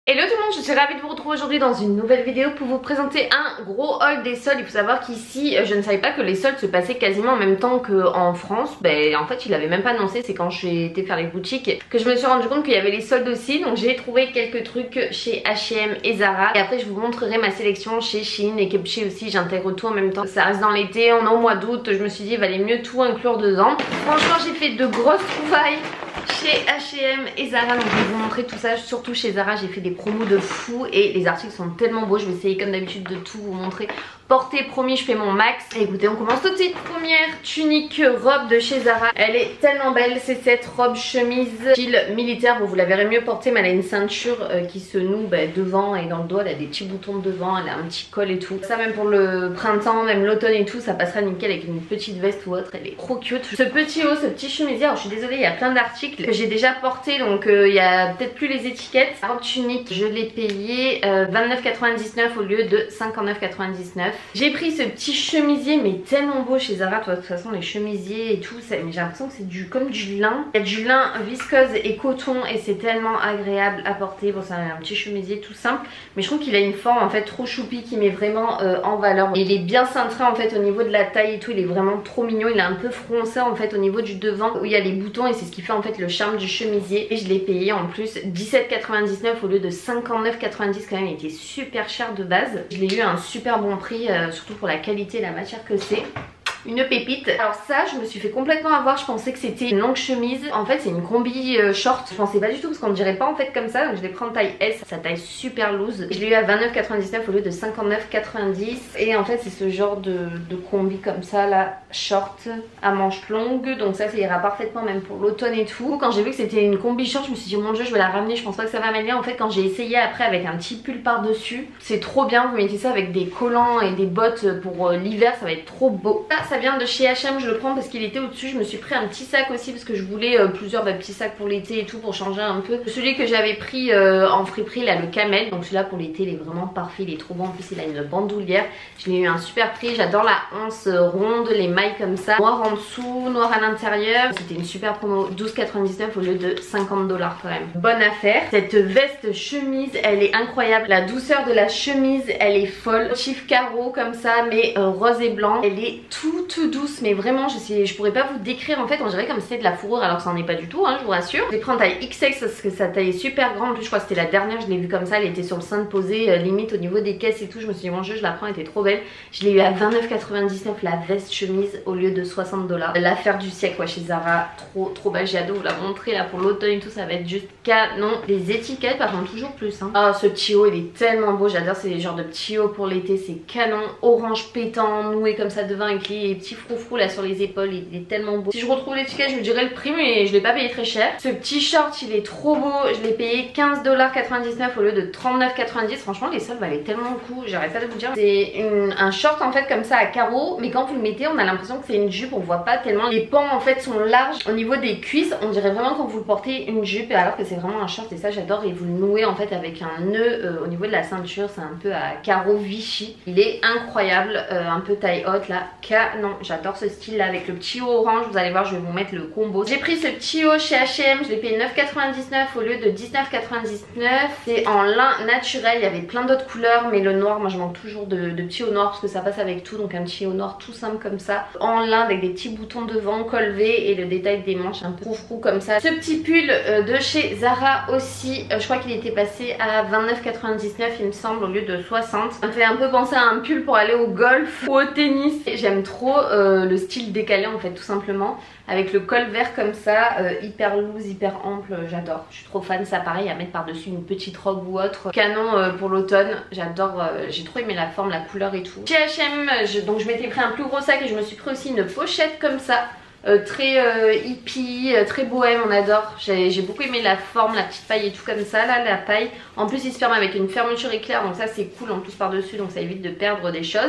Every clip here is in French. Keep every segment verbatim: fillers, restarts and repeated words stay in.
Hello tout le monde, je suis ravie de vous retrouver aujourd'hui dans une nouvelle vidéo pour vous présenter un gros haul des soldes. Il faut savoir qu'ici, je ne savais pas que les soldes se passaient quasiment en même temps qu'en France. Ben en fait, il avait même pas annoncé, c'est quand j'ai été faire les boutiques que je me suis rendu compte qu'il y avait les soldes aussi. Donc j'ai trouvé quelques trucs chez H et M et Zara. Et après je vous montrerai ma sélection chez Shein et Kepchi aussi, j'intègre tout en même temps. Ça reste dans l'été, on est au mois d'août, je me suis dit il valait mieux tout inclure dedans. Franchement j'ai fait de grosses trouvailles chez H et M et Zara, donc je vais vous montrer tout ça. Surtout chez Zara j'ai fait des promos de fou et les articles sont tellement beaux. Je vais essayer comme d'habitude de tout vous montrer. Portez, promis, je fais mon max. Et écoutez, on commence tout de suite. Première tunique robe de chez Zara. Elle est tellement belle, c'est cette robe chemise style militaire. Bon, vous la verrez mieux portée, mais elle a une ceinture euh, qui se noue bah, devant et dans le dos. Elle a des petits boutons de devant, elle a un petit col et tout. Ça même pour le printemps, même l'automne et tout, ça passera nickel avec une petite veste ou autre. Elle est trop cute. Ce petit haut, ce petit chemisier, alors je suis désolée, il y a plein d'articles que j'ai déjà porté, donc euh, il y a peut-être plus les étiquettes. La robe tunique, je l'ai payée euh, vingt-neuf quatre-vingt-dix-neuf au lieu de cinquante-neuf quatre-vingt-dix-neuf. J'ai pris ce petit chemisier mais tellement beau chez Zara. De toute façon les chemisiers et tout, j'ai l'impression que c'est du comme du lin. Il y a du lin viscose et coton et c'est tellement agréable à porter. Bon, c'est un petit chemisier tout simple, mais je trouve qu'il a une forme en fait trop choupi qui met vraiment euh, en valeur. Il est bien cintré en fait au niveau de la taille et tout. Il est vraiment trop mignon. Il est un peu froncé en fait au niveau du devant où il y a les boutons et c'est ce qui fait en fait le charme du chemisier. Et je l'ai payé en plus dix-sept quatre-vingt-dix-neuf au lieu de cinquante-neuf quatre-vingt-dix. Quand même, il était super cher de base. Je l'ai eu à un super bon prix, euh, surtout pour la qualité et la matière que c'est. Une pépite. Alors ça je me suis fait complètement avoir, je pensais que c'était une longue chemise. En fait c'est une combi euh, short. Je pensais pas du tout parce qu'on ne dirait pas en fait comme ça. Donc je l'ai pris en taille S, sa taille super loose. Je l'ai eu à vingt-neuf quatre-vingt-dix-neuf au lieu de cinquante-neuf quatre-vingt-dix. Et en fait c'est ce genre de, de combi comme ça là, short à manches longues. Donc ça ça ira parfaitement même pour l'automne et tout. Quand j'ai vu que c'était une combi short je me suis dit mon dieu je vais la ramener, je pense pas que ça va m'aider. En fait quand j'ai essayé après avec un petit pull par dessus, c'est trop bien. Vous mettez ça avec des collants et des bottes pour euh, l'hiver, ça va être trop beau. Là, ça vient de chez H et M, je le prends parce qu'il était au-dessus. Je me suis pris un petit sac aussi parce que je voulais euh, plusieurs bah, petits sacs pour l'été et tout pour changer un peu. Celui que j'avais pris euh, en friperie là, le camel, donc celui-là pour l'été il est vraiment parfait, il est trop bon. En plus il a une bandoulière, je l'ai eu un super prix. J'adore la anse ronde, les mailles comme ça, noir en dessous, noir à l'intérieur. C'était une super promo, douze quatre-vingt-dix-neuf au lieu de cinquante dollars quand même. Bonne affaire. Cette veste chemise elle est incroyable, la douceur de la chemise elle est folle. Chiffre carreau comme ça mais euh, rose et blanc, elle est toute douce mais vraiment je sais, je pourrais pas vous décrire. En fait on dirait comme si c'était de la fourrure alors que ça en est pas du tout hein, je vous rassure. Je l'ai pris en taille X X parce que sa taille est super grande. En plus je crois que c'était la dernière, je l'ai vue comme ça, elle était sur le sein de posée euh, limite au niveau des caisses et tout. Je me suis dit mon jeu je la prends, elle était trop belle. Je l'ai eu à vingt-neuf quatre-vingt-dix-neuf la veste chemise au lieu de soixante dollars. L'affaire du siècle ouais, chez Zara, trop trop belle. J'ai hâte de vous la montrer là pour l'automne et tout, ça va être juste canon. Les étiquettes par contre toujours plus hein. Ah ce petit haut il est tellement beau, j'adore ces genres de petits hauts pour l'été, c'est canon. Orange pétant noué comme ça devant avec les petits froufrous là sur les épaules, il est tellement beau. Si je retrouve l'étiquette je vous dirai le prix mais je l'ai pas payé très cher. Ce petit short il est trop beau, je l'ai payé quinze quatre-vingt-dix-neuf au lieu de trente-neuf quatre-vingt-dix. Franchement les soldes valaient tellement le coup, j'arrête pas de vous dire. C'est un short en fait comme ça à carreaux mais quand vous le mettez on a l'impression que c'est une jupe, on voit pas tellement. Les pans en fait sont larges au niveau des cuisses, on dirait vraiment quand vous le portez une jupe alors que c'est vraiment un short et ça j'adore. Et vous le nouez en fait avec un nœud euh, au niveau de la ceinture, c'est un peu à carreaux Vichy. Il est incroyable, euh, un peu taille haute là, canon. J'adore ce style là avec le petit haut orange, vous allez voir je vais vous mettre le combo. J'ai pris ce petit haut chez H et M, je l'ai payé neuf quatre-vingt-dix-neuf au lieu de dix-neuf quatre-vingt-dix-neuf. C'est en lin naturel, il y avait plein d'autres couleurs mais le noir, moi je manque toujours de, de petits hauts noirs parce que ça passe avec tout. Donc un petit haut noir tout simple comme ça, en lin avec des petits boutons devant, col V et le détail des manches un peu froufrou comme ça. Ce petit pull euh, de chez Zara aussi, euh, je crois qu'il était passé à vingt-neuf quatre-vingt-dix-neuf il me semble au lieu de soixante. Ça me fait un peu penser à un pull pour aller au golf ou au tennis. J'aime trop euh, le style décalé en fait tout simplement, avec le col vert comme ça, euh, hyper loose, hyper ample, j'adore. Je suis trop fan. Ça pareil à mettre par dessus une petite robe ou autre, canon euh, pour l'automne. J'adore, euh, j'ai trop aimé la forme, la couleur et tout. Chez H et M, je, donc je m'étais pris un plus gros sac et je me suis pris aussi une pochette comme ça. Euh, très euh, hippie, euh, très bohème, on adore. J'ai beaucoup aimé la forme, la petite paille et tout comme ça, là la paille. En plus il se ferme avec une fermeture éclair donc ça c'est cool en plus par dessus, donc ça évite de perdre des choses.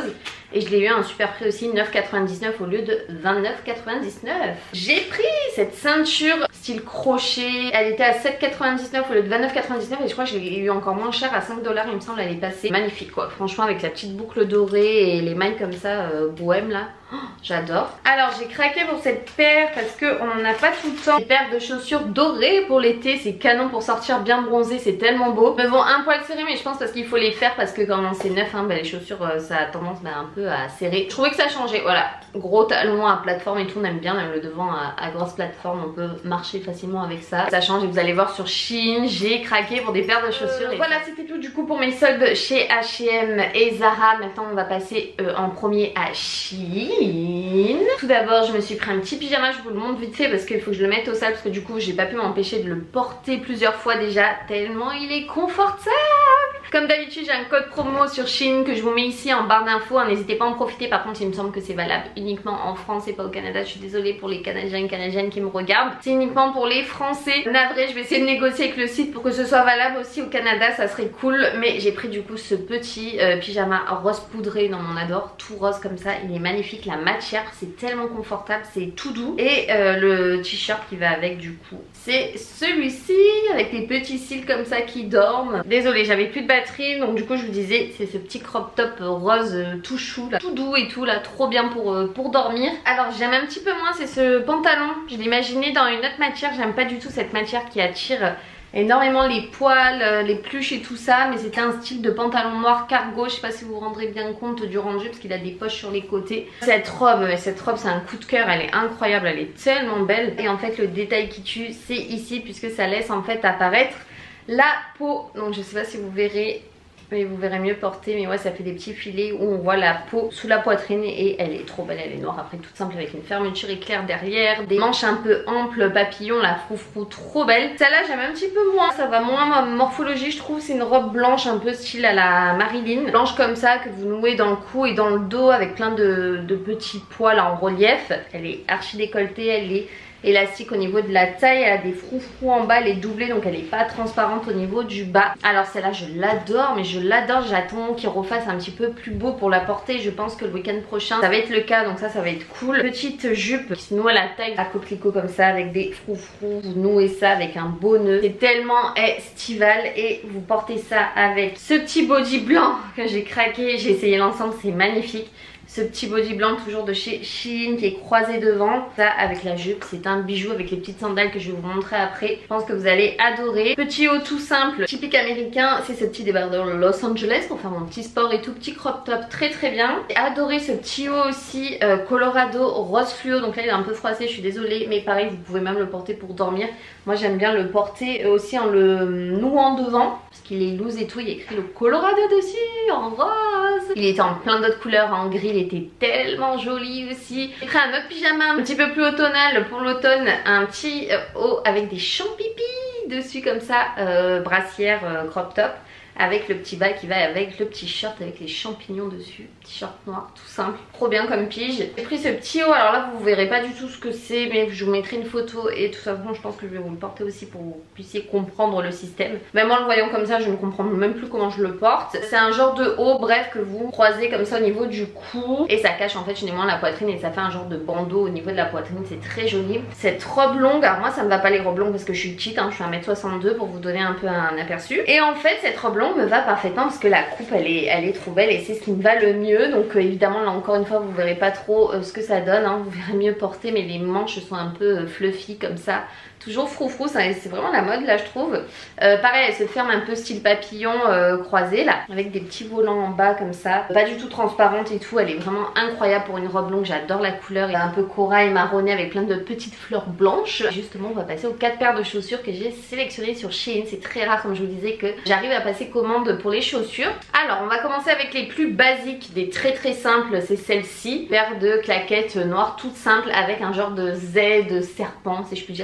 et je l'ai eu à un super prix aussi, neuf quatre-vingt-dix-neuf au lieu de vingt-neuf quatre-vingt-dix-neuf. J'ai pris cette ceinture style crochet, elle était à sept quatre-vingt-dix-neuf au lieu de vingt-neuf quatre-vingt-dix-neuf et je crois que je l'ai eu encore moins cher à cinq dollars il me semble. Elle est passée magnifique quoi, franchement avec la petite boucle dorée et les mailles comme ça euh, bohème là. Oh, j'adore. Alors j'ai craqué pour cette paire parce qu'on n'en a pas tout le temps. Des paires de chaussures dorées pour l'été, c'est canon pour sortir bien bronzé, c'est tellement beau. Mais bon, un poil serré, mais je pense parce qu'il faut les faire parce que quand c'est neuf, hein, bah, les chaussures euh, ça a tendance bah, un peu à serrer. Je trouvais que ça changeait, voilà. Gros talons à plateforme et tout, on aime bien, même le devant à, à grosse plateforme, on peut marcher facilement avec ça. Ça change et vous allez voir sur Shein, j'ai craqué pour des paires de chaussures. Euh, et voilà, c'était tout du coup pour mes soldes chez H et M et Zara. Maintenant on va passer euh, en premier à Shein. Tout d'abord je me suis pris un petit pyjama, je vous le montre vite fait parce qu'il faut que je le mette au sale parce que du coup j'ai pas pu m'empêcher de le porter plusieurs fois déjà tellement il est confortable. Comme d'habitude j'ai un code promo sur Shein que je vous mets ici en barre d'infos, n'hésitez pas à en profiter. Par contre il me semble que c'est valable uniquement en France et pas au Canada, je suis désolée pour les Canadiens et Canadiennes qui me regardent, c'est uniquement pour les Français. Navré, je vais essayer de négocier avec le site pour que ce soit valable aussi au Canada, ça serait cool. Mais j'ai pris du coup ce petit euh, pyjama rose poudré, non on adore, tout rose comme ça, il est magnifique, la matière c'est tellement confortable, c'est tout doux. Et euh, le t-shirt qui va avec du coup c'est celui-ci avec les petits cils comme ça qui dorment. Désolée j'avais plus de batterie donc du coup je vous disais c'est ce petit crop top rose euh, tout chou là, tout doux et tout là, trop bien pour, euh, pour dormir. Alors j'aime un petit peu moins c'est ce pantalon, je l'imaginais dans une autre matière, j'aime pas du tout cette matière qui attire énormément les poils, les pluches et tout ça, mais c'était un style de pantalon noir cargo, je sais pas si vous vous rendrez bien compte du rendu parce qu'il a des poches sur les côtés. Cette robe, cette robe c'est un coup de cœur, elle est incroyable, elle est tellement belle et en fait le détail qui tue c'est ici puisque ça laisse en fait apparaître la peau, donc je sais pas si vous verrez mais vous verrez mieux porter, mais ouais ça fait des petits filets où on voit la peau sous la poitrine et elle est trop belle, elle est noire après toute simple avec une fermeture éclair derrière, des manches un peu amples, papillon, la froufrou trop belle. Celle-là j'aime un petit peu moins, ça va moins ma morphologie je trouve, c'est une robe blanche un peu style à la Marilyn, blanche comme ça que vous nouez dans le cou et dans le dos avec plein de, de petits poils en relief. Elle est archi décolletée, elle est élastique au niveau de la taille, elle a des froufrous en bas, elle est doublée donc elle est pas transparente au niveau du bas. Alors celle-là je l'adore, mais je l'adore, j'attends qu'il refasse un petit peu plus beau pour la porter. Je pense que le week-end prochain ça va être le cas, donc ça ça va être cool. Petite jupe qui se noue à la taille à coquelicot comme ça avec des froufrous, vous nouez ça avec un beau nœud, c'est tellement estival et vous portez ça avec ce petit body blanc que j'ai craqué, j'ai essayé l'ensemble, c'est magnifique. Ce petit body blanc toujours de chez Shein qui est croisé devant, ça avec la jupe, c'est un bijou avec les petites sandales que je vais vous montrer après, je pense que vous allez adorer. Petit haut tout simple, typique américain, c'est ce petit débardeur Los Angeles pour faire mon petit sport et tout, petit crop top très très bien. J'ai adoré ce petit haut aussi, euh, Colorado rose fluo, donc là il est un peu froissé, je suis désolée, mais pareil vous pouvez même le porter pour dormir. Moi j'aime bien le porter aussi en le nouant devant, parce qu'il est loose et tout, il y a écrit le Colorado dessus en rose. Il était en plein d'autres couleurs, en gris, il était tellement joli aussi. J'ai pris un autre pyjama un petit peu plus automnal pour l'automne, un petit euh, haut avec des champipi dessus comme ça, euh, brassière euh, crop top, avec le petit bas qui va avec le petit short avec les champignons dessus, t-shirt noir tout simple, trop bien comme pige. J'ai pris ce petit haut, alors là vous verrez pas du tout ce que c'est mais je vous mettrai une photo et tout ça, bon je pense que je vais vous le porter aussi pour que vous puissiez comprendre le système. Même en le voyant comme ça je ne comprends même plus comment je le porte. C'est un genre de haut bref que vous croisez comme ça au niveau du cou et ça cache en fait finalement la poitrine et ça fait un genre de bandeau au niveau de la poitrine, c'est très joli. Cette robe longue, alors moi ça me va pas les robes longues parce que je suis petite, hein, je suis un mètre soixante-deux pour vous donner un peu un aperçu. Et en fait cette robe longue me va parfaitement parce que la coupe elle est, elle est trop belle et c'est ce qui me va le mieux. Donc euh, évidemment là encore une fois vous verrez pas trop euh, ce que ça donne, hein. Vous verrez mieux porter mais les manches sont un peu euh, fluffy comme ça. Toujours froufrou, c'est vraiment la mode là je trouve. euh, Pareil elle se ferme un peu style papillon euh, croisé là, avec des petits volants en bas comme ça, pas du tout transparente et tout. Elle est vraiment incroyable pour une robe longue, j'adore la couleur, elle est un peu corail marronné avec plein de petites fleurs blanches. Justement on va passer aux quatre paires de chaussures que j'ai sélectionnées sur Shein. C'est très rare comme je vous disais que j'arrive à passer commande pour les chaussures. Alors on va commencer avec les plus basiques, des très très simples, c'est celle-ci, paire de claquettes noires toutes simples avec un genre de Z de serpent si je puis dire, c'est plus un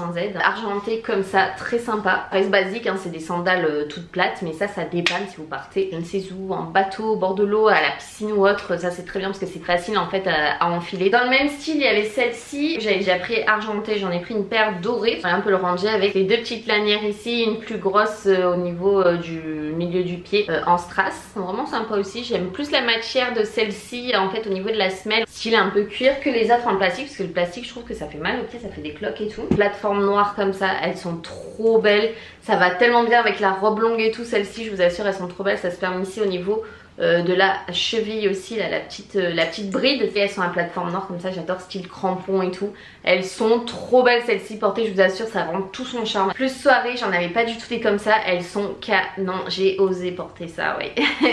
Z, argenté comme ça, très sympa. Reste basique, hein, c'est des sandales euh, toutes plates, mais ça, ça dépanne si vous partez je ne sais où, en bateau, au bord de l'eau, à la piscine ou autre. Ça c'est très bien parce que c'est facile en fait à, à enfiler. Dans le même style, il y avait celle-ci, j'avais déjà pris argenté, j'en ai pris une paire dorée. On va un peu le ranger avec les deux petites lanières ici, une plus grosse euh, au niveau euh, du milieu du pied euh, en strass. C'est vraiment sympa aussi, j'aime plus la matière de celle-ci en fait au niveau de la semelle, style un peu cuir, que les autres en plastique, parce que le plastique je trouve que ça fait mal au pied, ça fait des cloques et tout. Plateforme noire comme ça, elles sont trop belles, ça va tellement bien avec la robe longue et tout. Celles-ci je vous assure elles sont trop belles, ça se ferme ici au niveau Euh, de la cheville aussi, là, la petite, euh, la petite bride, et elles sont à plateforme noire comme ça, j'adore, style crampon et tout. Elles sont trop belles celles-ci, portées je vous assure ça rend tout son charme. Plus soirée, j'en avais pas du tout des comme ça, elles sont canon, j'ai osé porter ça, ouais.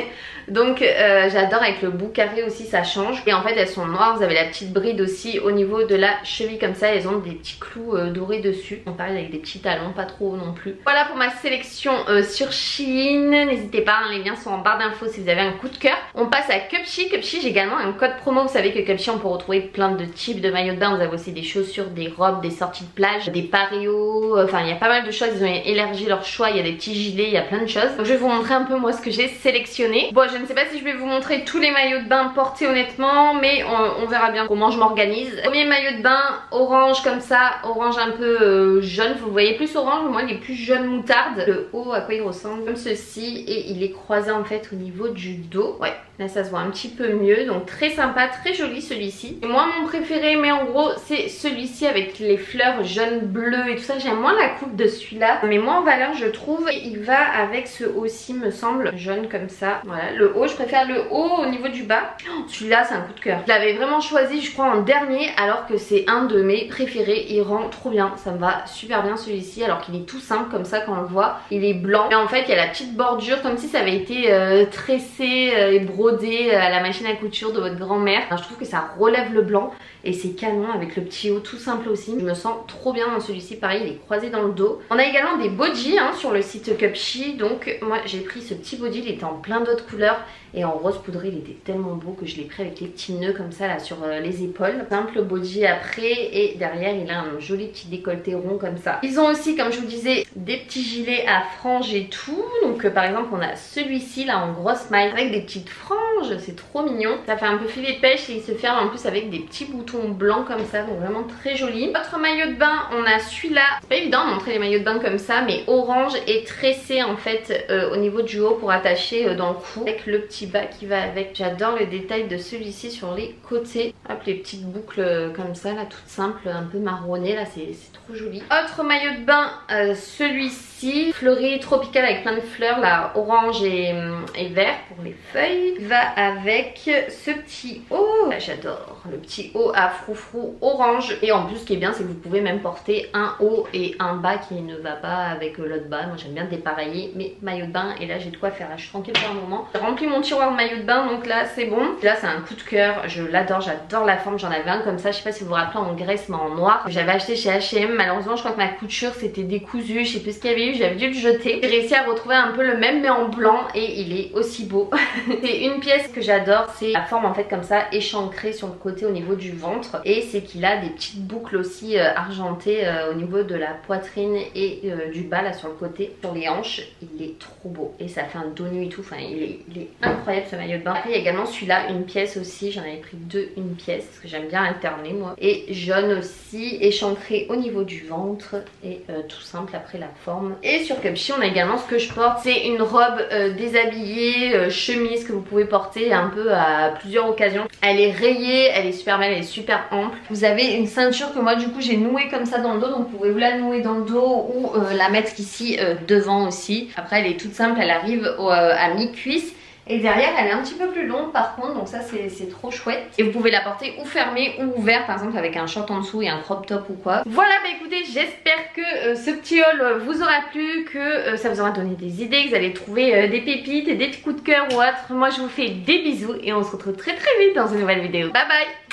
Donc euh, j'adore, avec le bout carré aussi ça change. Et en fait elles sont noires, vous avez la petite bride aussi au niveau de la cheville comme ça, elles ont des petits clous euh, dorés dessus. On parle avec des petits talons, pas trop non plus. Voilà pour ma sélection euh, sur Shein. N'hésitez pas, hein, les liens sont en barre d'infos si vous avez un coup de cœur. On passe à Cupshe. Cupshe, j'ai également un code promo. Vous savez que Cupshe on peut retrouver plein de types de maillots de bain. Vous avez aussi des chaussures, des robes, des sorties de plage, des parios, enfin il y a pas mal de choses. Ils ont élargi leur choix, il y a des petits gilets, il y a plein de choses. Donc je vais vous montrer un peu moi ce que j'ai sélectionné. Bon, je ne sais pas si je vais vous montrer tous les maillots de bain portés honnêtement, mais on, on verra bien comment je m'organise. Premier maillot de bain orange comme ça, orange un peu euh, jaune, vous le voyez plus orange, moi il est plus jaune moutarde. Le haut à quoi il ressemble comme ceci, et il est croisé en fait au niveau du dos. Ouais, là ça se voit un petit peu mieux, donc très sympa, très joli celui-ci. Et moi mon préféré, mais en gros c'est celui-ci avec les fleurs jaune bleu et tout ça. J'aime moins la coupe de celui-là, mais moins en valeur je trouve. Et il va avec ce haut-ci me semble, jaune comme ça. Voilà, le haut, je préfère le haut au niveau du bas. Oh, celui-là c'est un coup de cœur. Je l'avais vraiment choisi je crois en dernier, alors que c'est un de mes préférés. Il rend trop bien, ça me va super bien celui-ci, alors qu'il est tout simple comme ça quand on le voit. Il est blanc, et en fait il y a la petite bordure comme si ça avait été euh, tressé euh, et brodé à la machine à couture de votre grand-mère. Je trouve que ça relève le blanc et c'est canon avec le petit haut tout simple aussi. Je me sens trop bien dans celui-ci, pareil il est croisé dans le dos. On a également des bodys hein, sur le site Cupshe, donc moi j'ai pris ce petit body, il était en plein d'autres couleurs et en rose poudré, il était tellement beau que je l'ai pris avec les petits nœuds comme ça là sur euh, les épaules. Simple body après, et derrière il a un joli petit décolleté rond comme ça. Ils ont aussi, comme je vous disais, des petits gilets à franges et tout. Donc euh, par exemple on a celui-ci là en grosse maille avec des petites franges, c'est trop mignon. Ça fait un peu filet de pêche et il se ferme en plus avec des petits boutons blancs comme ça, donc vraiment très joli. Autre maillot de bain, on a celui-là. C'est pas évident de montrer les maillots de bain comme ça, mais orange et tressé en fait euh, au niveau du haut pour attacher euh, dans le cou, avec le petit bas qui va avec. J'adore le détail de celui-ci sur les côtés. Hop, les petites boucles euh, comme ça là, toutes simples, un peu marronnées là, c'est trop joli. Autre maillot de bain, euh, celui-ci, fleuri tropical avec plein de fleurs là, orange et, et vert pour les feuilles. Il va avec ce petit haut, j'adore, le petit haut à froufrou orange. Et en plus ce qui est bien c'est que vous pouvez même porter un haut et un bas qui ne va pas avec l'autre bas. Moi j'aime bien dépareiller mes maillots de bain, et là j'ai de quoi faire, je suis tranquille pour un moment. J'ai rempli mon tiroir de maillots de bain, donc là c'est bon. Là c'est un coup de cœur, je l'adore, j'adore la forme. J'en avais un comme ça, je sais pas si vous vous rappelez, en Grèce mais en noir, que j'avais acheté chez H et M. Malheureusement je crois que ma couture s'était décousue, je sais plus ce qu'il y avait eu, j'avais dû le jeter. J'ai réussi à retrouver un peu le même mais en blanc, et il est aussi beau. C'est une pièce que j'adore, c'est la forme en fait comme ça échancrée sur le côté au niveau du ventre, et c'est qu'il a des petites boucles aussi euh, argentées euh, au niveau de la poitrine et euh, du bas là sur le côté, sur les hanches. Il est trop beau et ça fait un dos nu et tout, enfin il est, il est incroyable ce maillot de bain. Après il y a également celui-là, une pièce aussi, j'en avais pris deux, une pièce parce que j'aime bien alterner moi, et jaune aussi, échancré au niveau du ventre et euh, tout simple après la forme. Et sur Cupshe on a également ce que je porte, c'est une robe euh, déshabillée, euh, chemise que vous pouvez porter un peu à plusieurs occasions. Elle est rayée, elle est super belle, elle est super ample. Vous avez une ceinture que moi du coup j'ai nouée comme ça dans le dos, donc vous pouvez vous la nouer dans le dos ou euh, la mettre ici euh, devant aussi. Après elle est toute simple, elle arrive au, euh, à mi-cuisse. Et derrière elle est un petit peu plus longue par contre, donc ça c'est trop chouette. Et vous pouvez la porter ou fermée ou ouverte, par exemple avec un short en dessous et un crop top ou quoi. Voilà, bah écoutez, j'espère que euh, ce petit haul vous aura plu, que euh, ça vous aura donné des idées, que vous allez trouver euh, des pépites et des petits coups de cœur ou autre. Moi je vous fais des bisous et on se retrouve très très vite dans une nouvelle vidéo. Bye bye.